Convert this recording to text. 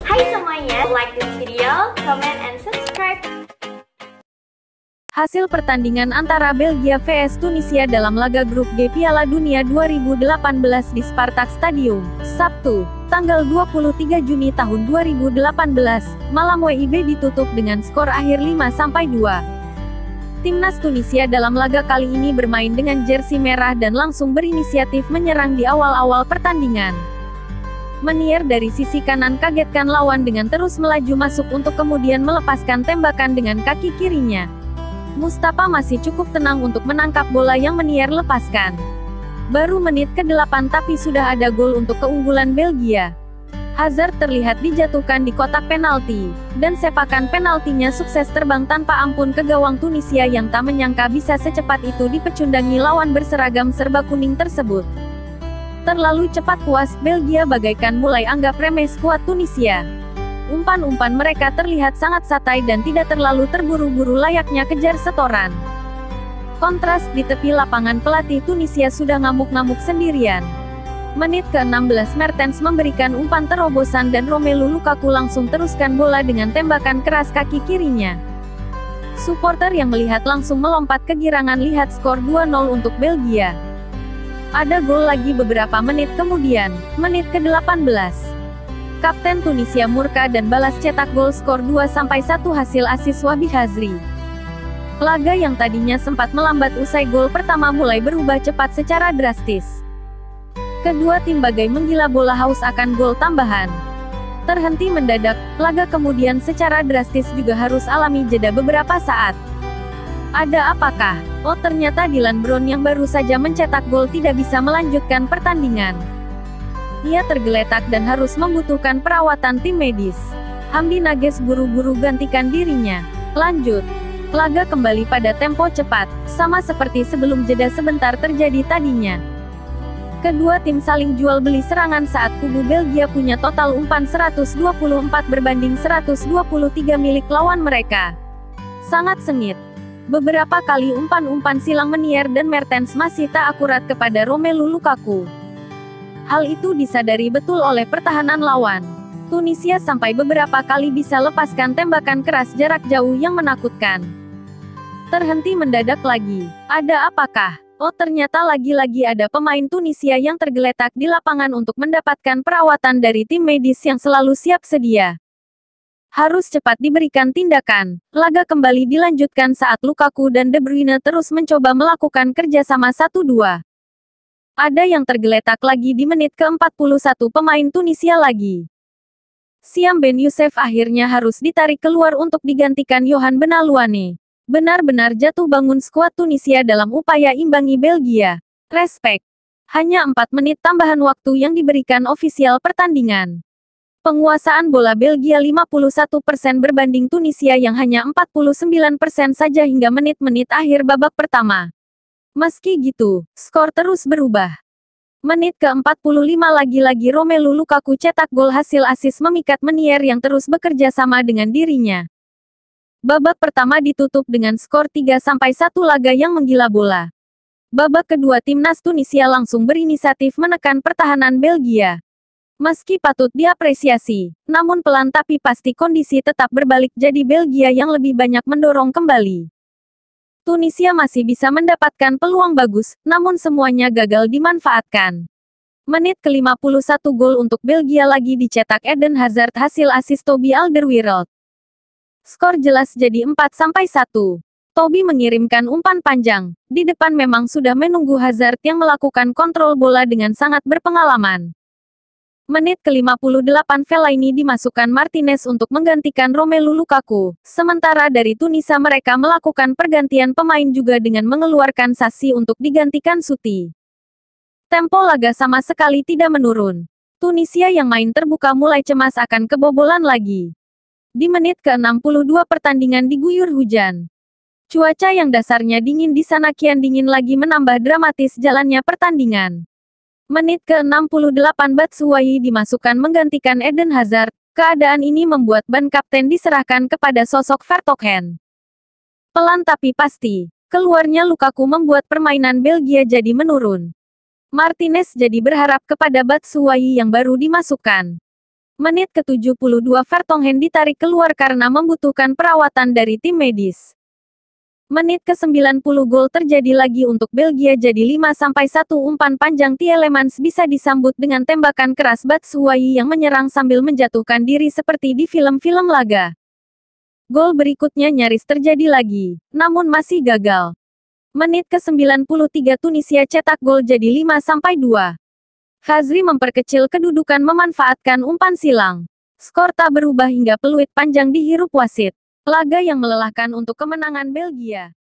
Hai semuanya, like this video, comment, and subscribe. Hasil pertandingan antara Belgia vs Tunisia dalam laga grup G Piala Dunia 2018 di Spartak Stadium, Sabtu, tanggal 23 Juni tahun 2018, malam WIB ditutup dengan skor akhir 5-2. Timnas Tunisia dalam laga kali ini bermain dengan jersey merah dan langsung berinisiatif menyerang di awal-awal pertandingan. Meunier dari sisi kanan kagetkan lawan dengan terus melaju masuk untuk kemudian melepaskan tembakan dengan kaki kirinya. Mustafa masih cukup tenang untuk menangkap bola yang Meunier lepaskan. Baru menit ke-8 tapi sudah ada gol untuk keunggulan Belgia. Hazard terlihat dijatuhkan di kotak penalti, dan sepakan penaltinya sukses terbang tanpa ampun ke gawang Tunisia yang tak menyangka bisa secepat itu dipecundangi lawan berseragam serba kuning tersebut. Terlalu cepat puas, Belgia bagaikan mulai anggap remeh skuad Tunisia. Umpan-umpan mereka terlihat sangat santai dan tidak terlalu terburu-buru layaknya kejar setoran. Kontras, di tepi lapangan pelatih Tunisia sudah ngamuk-ngamuk sendirian. Menit ke-16 Mertens memberikan umpan terobosan dan Romelu Lukaku langsung teruskan bola dengan tembakan keras kaki kirinya. Suporter yang melihat langsung melompat kegirangan lihat skor 2-0 untuk Belgia. Ada gol lagi beberapa menit kemudian, menit ke-18. Kapten Tunisia murka dan balas cetak gol skor 2-1 hasil asis Wahbi Khazri. Laga yang tadinya sempat melambat usai gol pertama mulai berubah cepat secara drastis. Kedua tim bagai menggila bola haus akan gol tambahan. Terhenti mendadak, laga kemudian secara drastis juga harus alami jeda beberapa saat. Ada apakah? Oh ternyata Dylan Brown yang baru saja mencetak gol tidak bisa melanjutkan pertandingan. Ia tergeletak dan harus membutuhkan perawatan tim medis. Hamdi Nages buru-buru gantikan dirinya. Lanjut. Laga kembali pada tempo cepat, sama seperti sebelum jeda sebentar terjadi tadinya. Kedua tim saling jual beli serangan saat kubu Belgia punya total umpan 124 berbanding 123 milik lawan mereka. Sangat sengit. Beberapa kali umpan-umpan silang Meunier dan Mertens masih tak akurat kepada Romelu Lukaku. Hal itu disadari betul oleh pertahanan lawan. Tunisia sampai beberapa kali bisa lepaskan tembakan keras jarak jauh yang menakutkan. Terhenti mendadak lagi. Ada apakah? Oh ternyata lagi-lagi ada pemain Tunisia yang tergeletak di lapangan untuk mendapatkan perawatan dari tim medis yang selalu siap sedia. Harus cepat diberikan tindakan. Laga kembali dilanjutkan saat Lukaku dan De Bruyne terus mencoba melakukan kerjasama 1-2. Ada yang tergeletak lagi di menit ke-41 pemain Tunisia lagi. Siam Ben Youssef akhirnya harus ditarik keluar untuk digantikan Yohan Benalouane. Benar-benar jatuh bangun skuad Tunisia dalam upaya imbangi Belgia. Respect. Hanya 4 menit tambahan waktu yang diberikan ofisial pertandingan. Penguasaan bola Belgia 51% berbanding Tunisia yang hanya 49% saja hingga menit-menit akhir babak pertama. Meski gitu, skor terus berubah. Menit ke-45 lagi-lagi Romelu Lukaku cetak gol hasil asis memikat Meunier yang terus bekerja sama dengan dirinya. Babak pertama ditutup dengan skor 3-1 laga yang menggila bola. Babak kedua timnas Tunisia langsung berinisiatif menekan pertahanan Belgia. Meski patut diapresiasi, namun pelan tapi pasti kondisi tetap berbalik jadi Belgia yang lebih banyak mendorong kembali. Tunisia masih bisa mendapatkan peluang bagus, namun semuanya gagal dimanfaatkan. Menit ke-51 gol untuk Belgia lagi dicetak Eden Hazard hasil asis Toby Alderweireld. Skor jelas jadi 4-1. Toby mengirimkan umpan panjang. Di depan memang sudah menunggu Hazard yang melakukan kontrol bola dengan sangat berpengalaman. Menit ke-58 Fellaini dimasukkan Martinez untuk menggantikan Romelu Lukaku. Sementara dari Tunisia mereka melakukan pergantian pemain juga dengan mengeluarkan Sassi untuk digantikan Suti. Tempo laga sama sekali tidak menurun. Tunisia yang main terbuka mulai cemas akan kebobolan lagi. Di menit ke-62 pertandingan diguyur hujan. Cuaca yang dasarnya dingin di sana kian dingin lagi menambah dramatis jalannya pertandingan. Menit ke-68 Batshuayi dimasukkan menggantikan Eden Hazard. Keadaan ini membuat ban kapten diserahkan kepada sosok Vertonghen. Pelan tapi pasti, keluarnya Lukaku membuat permainan Belgia jadi menurun. Martinez jadi berharap kepada Batshuayi yang baru dimasukkan. Menit ke-72 Vertonghen ditarik keluar karena membutuhkan perawatan dari tim medis. Menit ke-90 gol terjadi lagi untuk Belgia jadi 5-1 umpan panjang Tielemans bisa disambut dengan tembakan keras Batshuayi yang menyerang sambil menjatuhkan diri seperti di film-film laga. Gol berikutnya nyaris terjadi lagi, namun masih gagal. Menit ke-93 Tunisia cetak gol jadi 5-2. Khazri memperkecil kedudukan memanfaatkan umpan silang. Skor tak berubah hingga peluit panjang dihirup wasit. Laga yang melelahkan untuk kemenangan Belgia.